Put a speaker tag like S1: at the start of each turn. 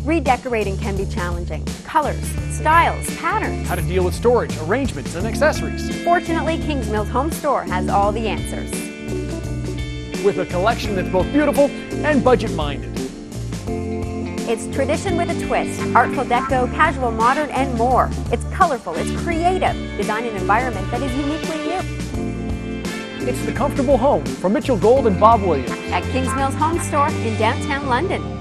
S1: Redecorating can be challenging. Colors, styles, patterns.
S2: How to deal with storage, arrangements, and accessories.
S1: Fortunately, Kingsmill's home store has all the answers.
S2: With a collection that's both beautiful and budget-minded.
S1: It's tradition with a twist, artful deco, casual modern, and more. It's colorful, it's creative. Design an environment that is uniquely you.
S2: It's the comfortable home from Mitchell Gold and Bob Williams.
S1: At Kingsmill's home store in downtown London.